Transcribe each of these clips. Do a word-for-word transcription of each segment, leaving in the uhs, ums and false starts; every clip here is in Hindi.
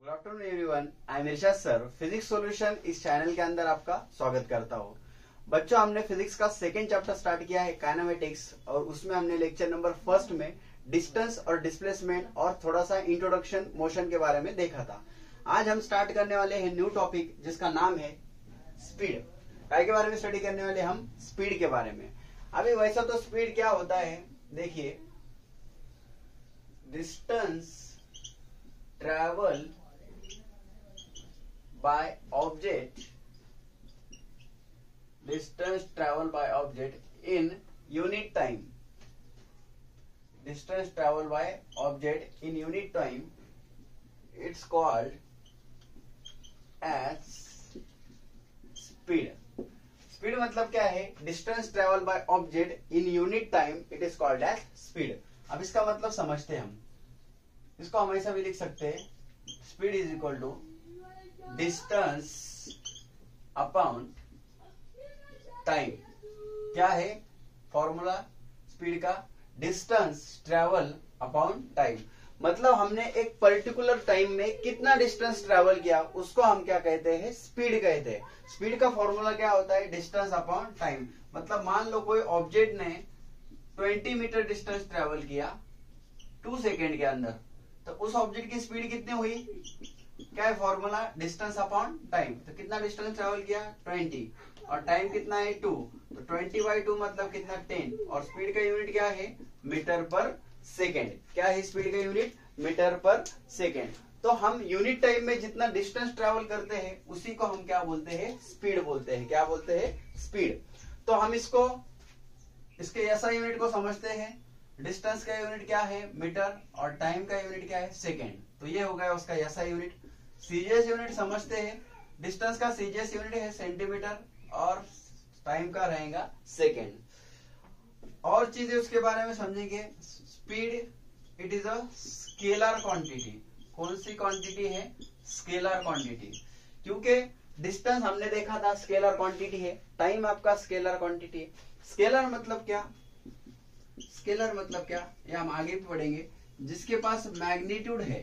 Good afternoon everyone, I am Irshad sir. Physics solution इस चैनल के अंदर आपका स्वागत करता हूँ। बच्चों, हमने फिजिक्स का सेकेंड चैप्टर स्टार्ट किया है काइनेमेटिक्स, और उसमें हमने लेक्चर नंबर फर्स्ट में डिस्टेंस और डिस्प्लेसमेंट और थोड़ा सा इंट्रोडक्शन मोशन के बारे में देखा था। आज हम स्टार्ट करने वाले हैं न्यू टॉपिक जिसका नाम है स्पीड। काय के बारे में स्टडी करने वाले हम स्पीड के बारे में। अभी वैसा तो स्पीड क्या होता है, देखिए, distance travel by object distance travel by object in unit time distance travel by object in unit time it's called as speed. speed मतलब क्या है? distance travel by object in unit time it is called as speed. अब इसका मतलब समझते हैं हम। इसको हम ऐसा भी लिख सकते हैं, speed is equal to distance upon time. क्या है फॉर्मूला स्पीड का? Distance travel upon time. मतलब हमने एक पर्टिकुलर टाइम में कितना डिस्टेंस ट्रेवल किया उसको हम क्या कहते हैं? स्पीड कहते हैं। स्पीड का फॉर्मूला क्या होता है? Distance upon time. मतलब मान लो कोई ऑब्जेक्ट ने बीस मीटर डिस्टेंस ट्रेवल किया टू सेकेंड के अंदर, तो उस ऑब्जेक्ट की स्पीड कितनी हुई? क्या है फॉर्मूला? Distance upon time. तो कितना डिस्टेंस ट्रेवल किया? बीस, और टाइम कितना है? टू। तो बीस बाई टू मतलब कितना? टेन। और स्पीड का यूनिट क्या है? मीटर पर सेकेंड। क्या है स्पीड का यूनिट? मीटर पर सेकेंड। तो हम यूनिट टाइम में जितना डिस्टेंस ट्रेवल करते हैं उसी को हम क्या बोलते हैं? स्पीड बोलते हैं। क्या बोलते हैं? स्पीड। तो हम इसको इसके ऐसा यूनिट को समझते हैं। डिस्टेंस का यूनिट क्या है? मीटर, और टाइम का यूनिट क्या है? सेकेंड। तो ये हो गया उसका ऐसा यूनिट। सीजीएस यूनिट समझते हैं। डिस्टेंस का सीजीएस यूनिट है सेंटीमीटर, और टाइम का रहेगा सेकेंड। और चीजें उसके बारे में समझेंगे। Speed it is a scalar quantity. कौन सी क्वांटिटी है? Scalar quantity. क्योंकि डिस्टेंस हमने देखा था स्केलर क्वांटिटी है, टाइम आपका स्केलर क्वांटिटी है। स्केलर मतलब क्या? स्केलर मतलब क्या ये हम आगे भी पढ़ेंगे। जिसके पास मैग्नीट्यूड है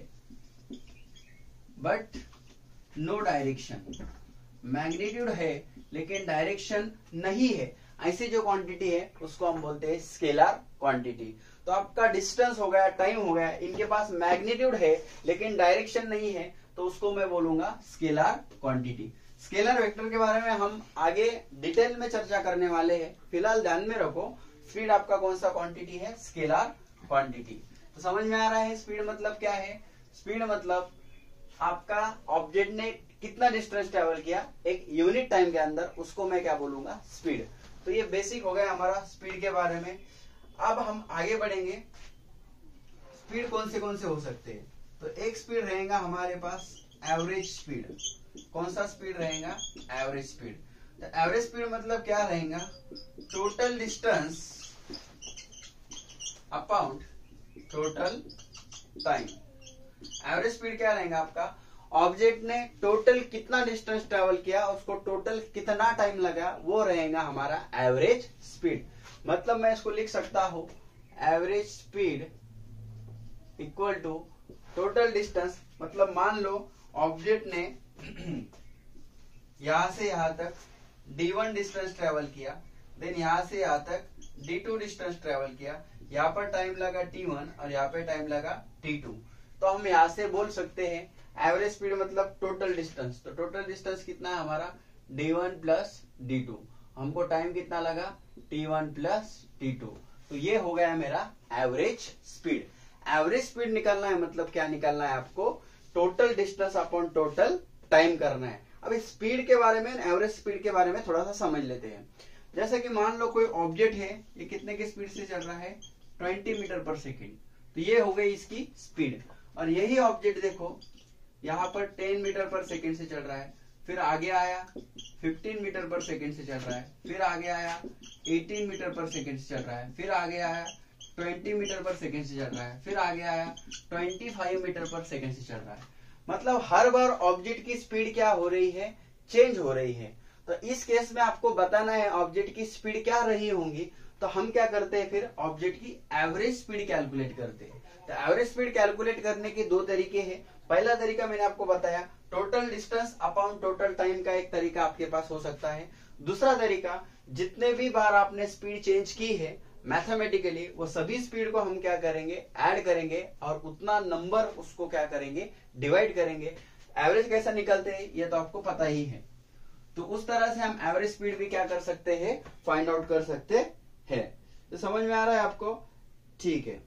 बट नो डायरेक्शन। मैग्नीट्यूड है लेकिन डायरेक्शन नहीं है, ऐसी जो क्वांटिटी है उसको हम बोलते हैं स्केलर क्वांटिटी। तो आपका डिस्टेंस हो गया, टाइम हो गया, इनके पास मैग्नीट्यूड है लेकिन डायरेक्शन नहीं है, तो उसको मैं बोलूंगा स्केलर क्वांटिटी। स्केलर वेक्टर के बारे में हम आगे डिटेल में चर्चा करने वाले हैं। फिलहाल ध्यान में रखो, स्पीड आपका कौन सा क्वांटिटी है? Scalar quantity. तो समझ में आ रहा है स्पीड मतलब क्या है? स्पीड मतलब आपका ऑब्जेक्ट ने कितना डिस्टेंस ट्रेवल किया एक यूनिट टाइम के अंदर, उसको मैं क्या बोलूंगा? स्पीड। तो ये बेसिक हो गया हमारा स्पीड के बारे में। अब हम आगे बढ़ेंगे। स्पीड कौन से कौन से हो सकते हैं? तो एक स्पीड रहेगा हमारे पास एवरेज स्पीड। कौन सा स्पीड रहेगा? Average speed. तो एवरेज स्पीड मतलब क्या रहेगा? Total distance upon total time. Average speed क्या रहेगा आपका? ऑब्जेक्ट ने टोटल कितना डिस्टेंस ट्रेवल किया, उसको टोटल कितना टाइम लगा, वो रहेगा हमारा एवरेज स्पीड। मतलब मैं इसको लिख सकता हूं average speed equal to total distance. मतलब मान लो ऑब्जेक्ट ने यहां से यहां तक डी वन डिस्टेंस ट्रेवल किया, देन यहां से यहां तक डी टू डिस्टेंस ट्रेवल किया, यहाँ पर टाइम लगा टी वन और यहाँ पे टाइम लगा टी टू। तो हम यहां से बोल सकते हैं एवरेज स्पीड मतलब टोटल डिस्टेंस। तो टोटल डिस्टेंस कितना है हमारा? D one plus D two. हमको टाइम कितना लगा? T one plus T two. तो ये हो गया मेरा एवरेज स्पीड। एवरेज स्पीड निकालना है मतलब क्या निकालना है आपको? Total distance upon total time करना है। अब इस स्पीड के बारे में, एवरेज स्पीड के बारे में थोड़ा सा समझ लेते हैं। जैसे कि मान लो कोई ऑब्जेक्ट है, ये कितने की स्पीड से चल रहा है? बीस मीटर पर सेकेंड। तो ये हो गई इसकी स्पीड। और यही ऑब्जेक्ट देखो यहाँ पर दस मीटर पर सेकेंड से चल रहा है, फिर आगे आया पंद्रह मीटर पर सेकेंड से चल रहा है, फिर आगे आया अठारह मीटर पर सेकेंड से चल रहा है, फिर आगे आया बीस मीटर पर सेकेंड से चल रहा है, फिर आगे आया पच्चीस मीटर पर सेकेंड से चल रहा है। मतलब हर बार ऑब्जेक्ट की स्पीड क्या हो रही है? चेंज हो रही है। तो इस केस में आपको बताना है ऑब्जेक्ट की स्पीड क्या रही होंगी। तो हम क्या करते हैं? फिर ऑब्जेक्ट की एवरेज स्पीड कैलकुलेट करते हैं। तो एवरेज स्पीड कैलकुलेट करने के दो तरीके हैं। पहला तरीका मैंने आपको बताया total distance upon total time का एक तरीका आपके पास हो सकता है। दूसरा तरीका, जितने भी बार आपने स्पीड चेंज की है मैथमेटिकली वो सभी स्पीड को हम क्या करेंगे, ऐड करेंगे और उतना नंबर उसको क्या करेंगे, डिवाइड करेंगे। एवरेज कैसा निकलते हैं ये तो आपको पता ही है। तो उस तरह से हम एवरेज स्पीड भी क्या कर सकते हैं, फाइंड आउट कर सकते हैं। तो समझ में आ रहा है आपको? ठीक है,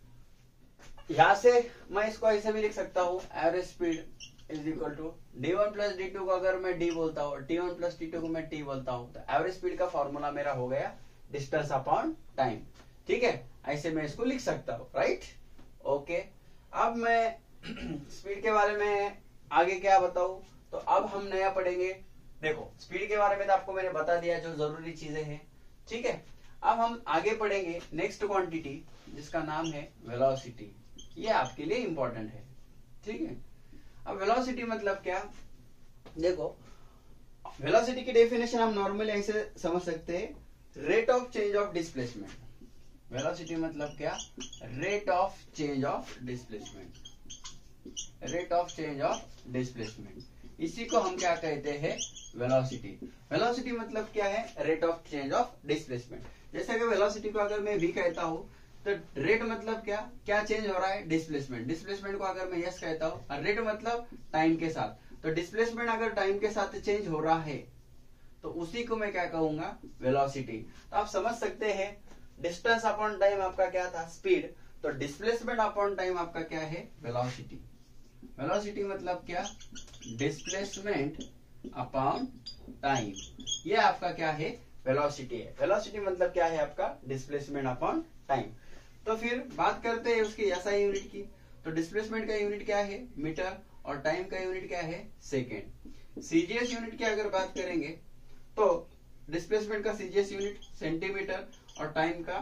यहां से मैं इसको ऐसे भी लिख सकता हूं, average speed is equal to D one plus D two को अगर मैं डी बोलता हूं, T one plus T two को मैं टी बोलता हूं, तो एवरेज स्पीड का फॉर्मूला मेरा हो गया डिस्टेंस अपॉन टाइम। ठीक है, ऐसे मैं इसको लिख सकता हूं, राइट? ओके, अब मैं स्पीड के बारे में आगे क्या बताऊं, तो अब हम नया पढ़ेंगे। देखो स्पीड के बारे में तो आपको मैंने बता दिया जो जरूरी चीजें हैं। ठीक है, अब हम आगे पढ़ेंगे नेक्स्ट क्वांटिटी जिसका नाम है वेलोसिटी। ये आपके लिए इंपॉर्टेंट है। ठीक है, अब वेलोसिटी मतलब क्या, देखो वेलोसिटी की डेफिनेशन हम नॉर्मली ऐसे समझ सकते हैं, rate of change of displacement. Velocity मतलब क्या, rate of change of displacement, rate of change of displacement, इसी को हम क्या कहते हैं, वेलोसिटी। वेलोसिटी मतलब क्या है, rate of change of displacement. जैसे कि वेलोसिटी को अगर मैं वी कहता हूं तो रेट मतलब क्या, क्या चेंज हो रहा है, डिस्प्लेसमेंट। डिस्प्लेसमेंट को अगर मैं यस कहता हूं और रेट मतलब टाइम के साथ, तो डिस्प्लेसमेंट अगर टाइम के साथ चेंज हो रहा है तो उसी को मैं क्या कहूंगा, वेलोसिटी। तो आप समझ सकते हैं डिस्टेंस अपॉन टाइम आपका क्या था, स्पीड, तो डिस्प्लेसमेंट अपॉन टाइम आपका क्या है, वेलोसिटी। वेलोसिटी मतलब क्या, डिस्प्लेसमेंट अपॉन टाइम, ये आपका क्या है, वेलोसिटी है। वेलोसिटी मतलब क्या है आपका, डिस्प्लेसमेंट अपॉन टाइम। तो फिर बात करते हैं उसकी एसआई यूनिट की। तो डिस्प्लेसमेंट का यूनिट क्या है, मीटर, और टाइम का यूनिट क्या है, सेकेंड। सीजीएस यूनिट की अगर बात करेंगे तो डिस्प्लेसमेंट का सीजीएस यूनिट सेंटीमीटर और टाइम का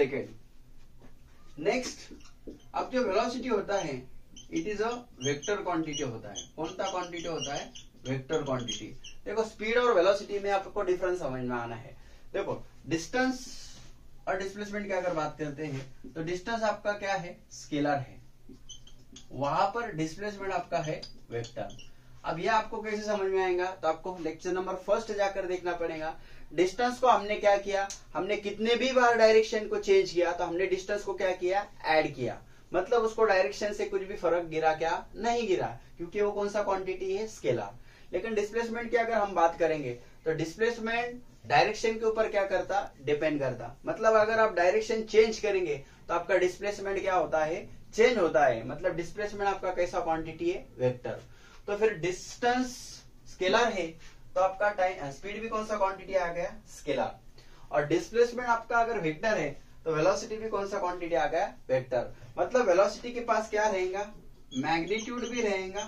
सेकेंड। नेक्स्ट, अब जो वेलोसिटी होता है it is a vector quantity होता है। कौन सा क्वांटिटी होता है, वेक्टर क्वांटिटी। देखो स्पीड और वेलोसिटी में आपको डिफरेंस समझ में आना है। देखो डिस्टेंस और डिस्प्लेसमेंट की अगर बात करते हैं तो डिस्टेंस आपका क्या है, स्केलर है, वहां पर डिस्प्लेसमेंट आपका है वेक्टर। अब यह आपको कैसे समझ में आएगा, तो आपको लेक्चर नंबर फर्स्ट जाकर देखना पड़ेगा। डिस्टेंस को हमने क्या किया, हमने कितने भी बार डायरेक्शन को चेंज किया तो हमने डिस्टेंस को क्या किया, ऐड किया। मतलब उसको डायरेक्शन से कुछ भी फर्क गिरा क्या, नहीं गिरा, क्योंकि वो कौन सा क्वांटिटी है, स्केलर। लेकिन डिस्प्लेसमेंट की अगर हम बात करेंगे तो डिस्प्लेसमेंट डायरेक्शन के ऊपर क्या करता, डिपेंड करता। मतलब अगर आप डायरेक्शन चेंज करेंगे तो आपका डिस्प्लेसमेंट क्या होता है, चेंज होता है। मतलब डिस्प्लेसमेंट आपका कैसा क्वांटिटी है, वेक्टर। तो फिर डिस्टेंस स्केलर है तो आपका टाइम स्पीड भी कौन सा क्वांटिटी आ गया, स्केलर। और डिस्प्लेसमेंट आपका अगर वेक्टर है तो वेलोसिटी भी कौन सा क्वांटिटी आ गया, वेक्टर। मतलब वेलोसिटी के पास क्या रहेगा, मैग्नीट्यूड भी रहेगा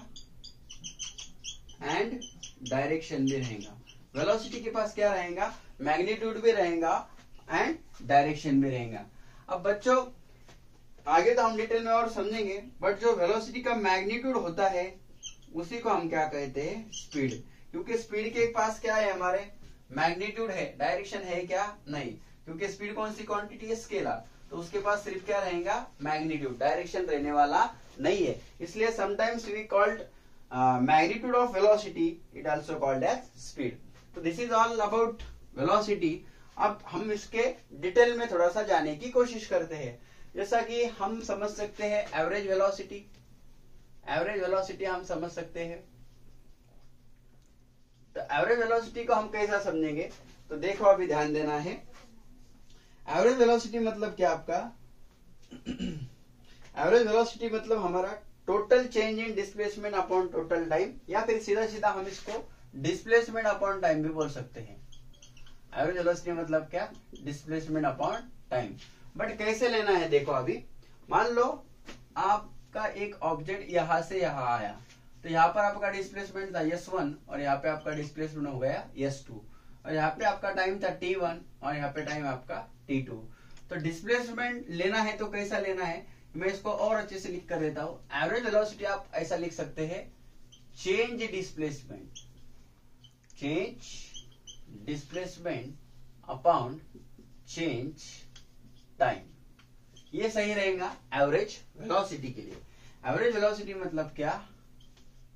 एंड डायरेक्शन भी रहेगा। वेलोसिटी के पास क्या रहेगा, मैग्नीट्यूड भी रहेगा एंड डायरेक्शन भी रहेगा। अब बच्चों आगे तो हम डिटेल में और समझेंगे, बट जो वेलोसिटी का मैग्नीट्यूड होता है उसी को हम क्या कहते हैं, स्पीड। क्योंकि स्पीड के पास क्या है, हमारे मैग्नीट्यूड है, डायरेक्शन है क्या, नहीं, क्योंकि स्पीड कौन सी क्वांटिटी है, स्केलर। तो उसके पास सिर्फ क्या रहेगा, मैग्नीट्यूड, डायरेक्शन रहने वाला नहीं है। इसलिए sometimes we called magnitude of velocity, it also called as speed. तो this is all about velocity. अब हम इसके डिटेल में थोड़ा सा जाने की कोशिश करते हैं। जैसा कि हम समझ सकते हैं एवरेज वेलोसिटी, एवरेज वेलोसिटी हम समझ सकते हैं। तो एवरेज वेलोसिटी को हम कैसा समझेंगे, तो देखो अभी ध्यान देना है। एवरेज वेलोसिटी मतलब क्या आपका, एवरेज वेलोसिटी मतलब हमारा total change in displacement upon total time, या फिर सीधा सीधा हम इसको डिस्प्लेसमेंट अपॉन टाइम भी बोल सकते हैं। एवरेज वेलोसिटी मतलब क्या, डिस्प्लेसमेंट अपॉन टाइम। बट कैसे लेना है, देखो अभी मान लो आपका एक ऑब्जेक्ट यहां से यहां आया, तो यहाँ पर आपका डिस्प्लेसमेंट था एस वन और यहाँ पे आपका डिस्प्लेसमेंट हो गया एस टू, और यहाँ पे आपका टाइम था टी वन और यहाँ पे टाइम आपका टी टू। तो डिस्प्लेसमेंट लेना है तो कैसा लेना है, मैं इसको और अच्छे से लिख कर देता हूं। एवरेज वेलोसिटी आप ऐसा लिख सकते हैं, change displacement, change displacement upon change time, ये सही रहेगा एवरेज वेलोसिटी के लिए। एवरेज वेलोसिटी मतलब क्या,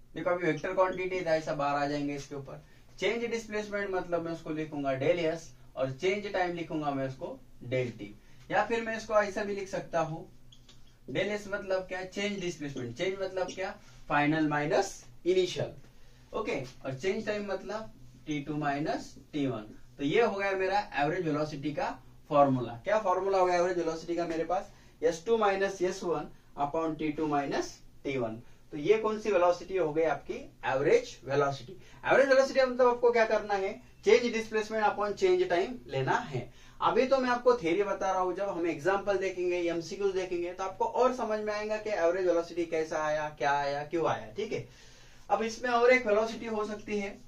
देखो अभी वेक्टर क्वांटिटी था, ऐसा बाहर आ जाएंगे इसके ऊपर। चेंज डिस्प्लेसमेंट मतलब मैं उसको लिखूंगा डेल एस, और चेंज टाइम लिखूंगा मैं उसको डेल टी। या फिर मैं इसको ऐसा भी लिख सकता हूँ, डेल एस मतलब क्या, चेंज डिस्प्लेसमेंट, चेंज मतलब क्या, फाइनल माइनस इनिशियल, ओके, और चेंज टाइम मतलब T two minus T one. तो ये हो गया मेरा एवरेज वेलोसिटी का फॉर्मूला। क्या फॉर्मूला हो गया एवरेज वेलोसिटी का मेरे पास, S two minus S one upon T two minus T one. तो ये कौन सी वेलोसिटी हो गई आपकी, एवरेज वेलोसिटी। एवरेज वेलोसिटी मतलब आपको क्या करना है, change displacement upon change time लेना है। अभी तो मैं आपको थ्योरी बता रहा हूं, जब हम एग्जांपल देखेंगे, एमसीक्यूज देखेंगे, तो आपको और समझ में आएगा कि एवरेज वेलोसिटी कैसा आया, क्या आया, क्यों आया, ठीक है। अब इसमें और एक वेलोसिटी हो सकती है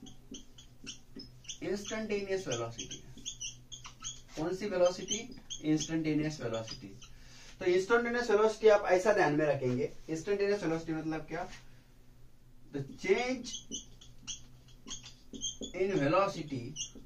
इंस्टेंटेनियस वेलोसिटी। कौन सी वेलोसिटी, इंस्टेंटेनियस वेलोसिटी। तो इंस्टेंटेनियस वेलोसिटी आप ऐसा ध्यान में रखेंगे, इंस्टेंटेनियस वेलोसिटी मतलब क्या, the change in velocity,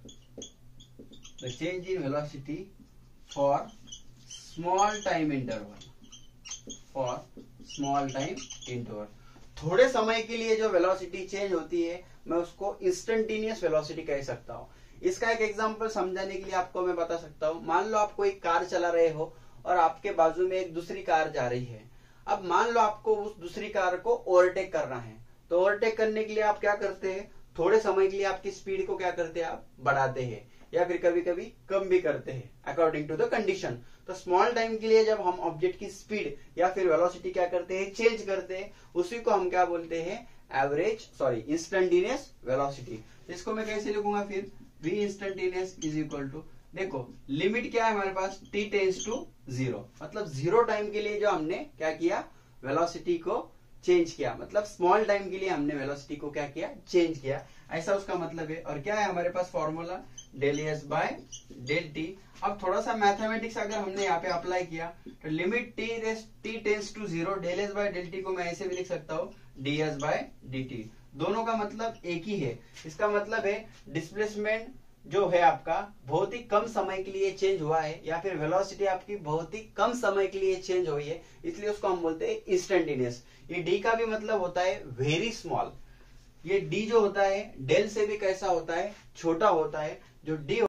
the change in velocity for small time interval, for small time interval. थोड़े समय के लिए जो वेलोसिटी चेंज होती है, मैं उसको इंस्टेंटेनियस वेलोसिटी कह सकता हूं। इसका एक एग्जांपल समझाने के लिए आपको मैं बता सकता हूं। मान लो आप कोई कार चला रहे हो और आपके बाजू में एक दूसरी कार जा रही है। अब मान लो आपको उस दूसरी कार को ओवरटेक करना है, तो ओवरटेक करने के लिए आप क्या करते हैं, थोड़े समय के लिए आपकी स्पीड को क्या करते हैं, आप बढ़ाते हैं, या फिर कभी कभी कम भी करते हैं अकॉर्डिंग टू द कंडीशन। तो स्मॉल टाइम के लिए जब हम ऑब्जेक्ट की स्पीड या फिर वेलोसिटी क्या करते हैं, चेंज करते हैं, उसी को हम क्या बोलते हैं, एवरेज सॉरी इंस्टेंटेनियस वेलोसिटी। इसको मैं कैसे लिखूंगा फिर, v instantaneous is equal to, देखो लिमिट क्या है हमारे पास, t टेंस टू जीरो, मतलब जीरो टाइम के लिए जो हमने क्या किया, वेलोसिटी को चेंज किया, मतलब स्मॉल टाइम के लिए हमने वेलोसिटी को क्या किया, चेंज किया, ऐसा उसका मतलब है। और क्या है हमारे पास formula, del S by del T. अब थोड़ा सा मैथमेटिक्स अगर हमने यहाँ पे अप्लाई किया, तो limit T T tends to zero, del S by del T को मैं ऐसे भी लिख सकता हूँ, D S by D T. दोनों का मतलब एक ही है। इसका मतलब है डिस्प्लेसमेंट जो है आपका बहुत ही कम समय के लिए चेंज हुआ है, या फिर वेलोसिटी आपकी बहुत ही कम समय के लिए चेंज हुई है, इसलिए उसको हम बोलते हैं इंस्टेंटेनियस। ये डी का भी मतलब होता है वेरी स्मॉल। ये डी जो होता है डेल से भी कैसा होता है, छोटा होता है। जो डी